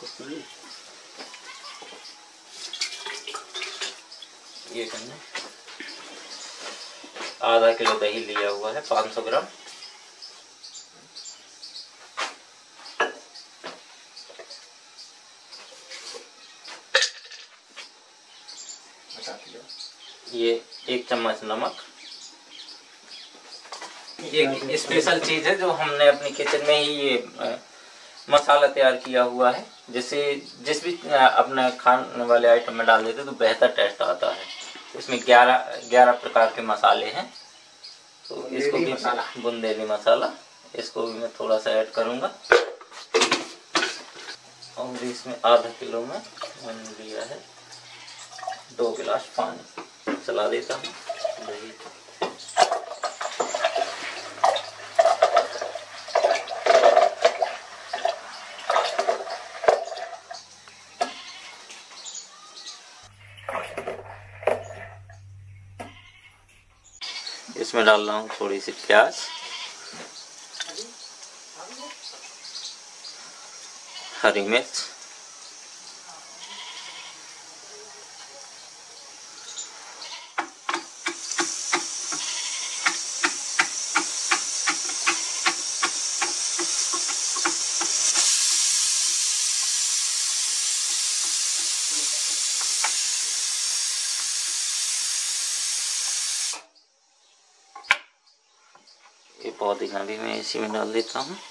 ये करना, आधा किलो दही लिया हुआ है, 500 ग्राम। ये 1 चम्मच नमक। एक स्पेशल चीज है जो हमने अपनी किचन में ही ये मसाला तैयार किया हुआ है, जिससे जिस भी अपने खाने वाले आइटम में डाल देते तो बेहतर टेस्ट आता है। इसमें 11 प्रकार के मसाले हैं। तो इसको भी बुंदेली मसाला, इसको भी मैं थोड़ा सा ऐड करूंगा। और इसमें आधा किलो में मैंने लिया है 2 गिलास पानी। चला देता हूँ दही। इसमें डाल रहा हूँ थोड़ी सी प्याज, हरी मिर्च, ये पुदीना भी मैं इसी में डाल देता हूँ।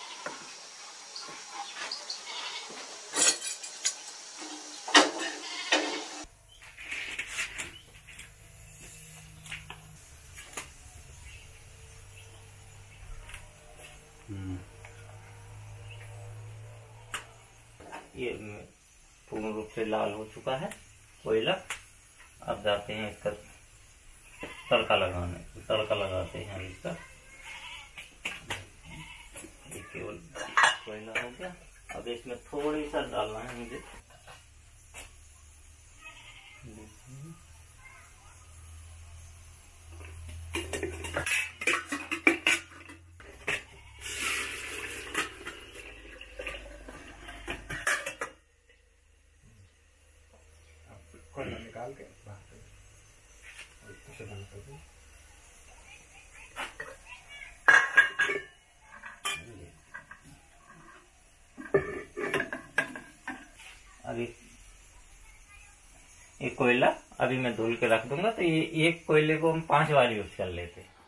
ये पूर्ण रूप से लाल हो चुका है कोयला। अब जाते हैं इसका तड़का लगाने। तड़का लगाते हैं इसका। ये केवल कोयला हो गया। अब इसमें थोड़ी सा डालना है मुझे कोयला निकाल के से बंद कर दो। अभी ये कोयला अभी मैं धुल के रख दूंगा, तो ये एक कोयले को हम 5 बार यूज कर लेते हैं।